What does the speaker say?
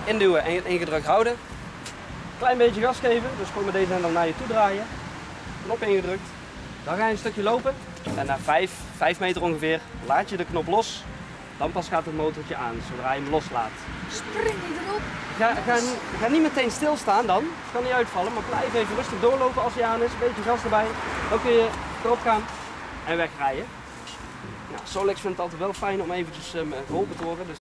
Induwen en ingedrukt houden. Klein beetje gas geven, dus gewoon met deze hendel naar je toe draaien. Knop ingedrukt. Dan ga je een stukje lopen. En na 5 meter ongeveer laat je de knop los. Dan pas gaat het motortje aan, zodra je hem loslaat. Spring niet erop. Ga niet meteen stilstaan dan. Het kan niet uitvallen, maar blijf even rustig doorlopen als hij aan is. Een beetje gas erbij. Dan kun je erop gaan en wegrijden. Nou, Solex vindt het altijd wel fijn om eventjes geholpen te worden. Dus